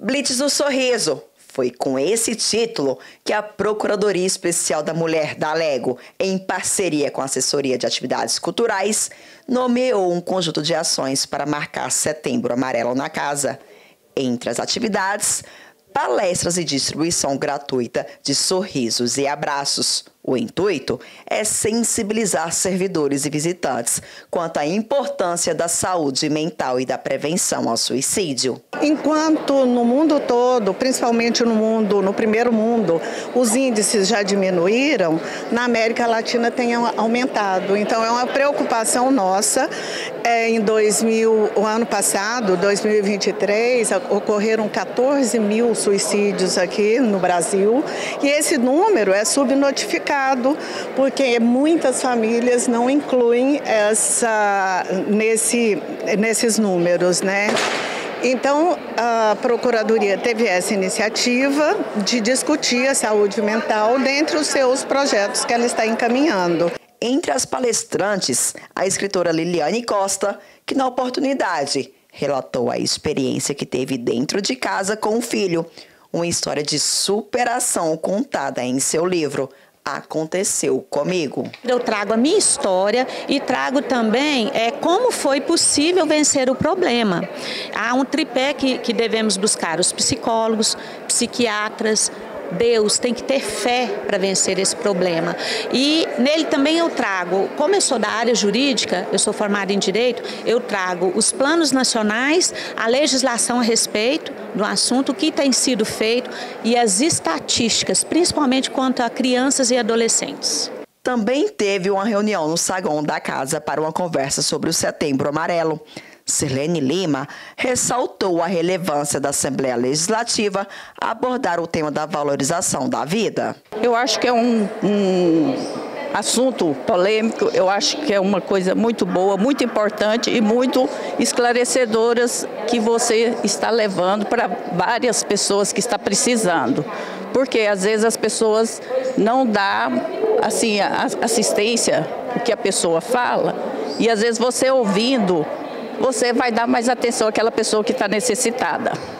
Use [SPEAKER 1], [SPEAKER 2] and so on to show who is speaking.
[SPEAKER 1] Blitz do Sorriso. Foi com esse título que a Procuradoria Especial da Mulher da Alego, em parceria com a Assessoria de Atividades Culturais, nomeou um conjunto de ações para marcar Setembro Amarelo na casa. Entre as atividades, palestras e distribuição gratuita de sorrisos e abraços. O intuito é sensibilizar servidores e visitantes quanto à importância da saúde mental e da prevenção ao suicídio.
[SPEAKER 2] Enquanto no mundo todo, principalmente no primeiro mundo, os índices já diminuíram, na América Latina tem aumentado. Então é uma preocupação nossa. O ano passado, 2023, ocorreram 14 mil suicídios aqui no Brasil e esse número é subnotificado porque muitas famílias não incluem nesses números, né? Então, a Procuradoria teve essa iniciativa de discutir a saúde mental dentre os seus projetos que ela está encaminhando.
[SPEAKER 1] Entre as palestrantes, a escritora Liliane Costa, que na oportunidade relatou a experiência que teve dentro de casa com o filho. Uma história de superação contada em seu livro Aconteceu Comigo.
[SPEAKER 3] Eu trago a minha história e trago também como foi possível vencer o problema. Há um tripé que devemos buscar: os psicólogos, psiquiatras. Deus tem que ter fé para vencer esse problema. E nele também eu trago, como eu sou da área jurídica, eu sou formada em Direito, eu trago os planos nacionais, a legislação a respeito do assunto, o que tem sido feito e as estatísticas, principalmente quanto a crianças e adolescentes.
[SPEAKER 1] Também teve uma reunião no saguão da casa para uma conversa sobre o Setembro Amarelo. Sirlene Lima ressaltou a relevância da Assembleia Legislativa a abordar o tema da valorização da vida.
[SPEAKER 4] Eu acho que é um assunto polêmico, eu acho que é uma coisa muito boa, muito importante e muito esclarecedoras que você está levando para várias pessoas que estão precisando. Porque às vezes as pessoas não dão assim, a assistência que a pessoa fala e às vezes você ouvindo, você vai dar mais atenção àquela pessoa que está necessitada.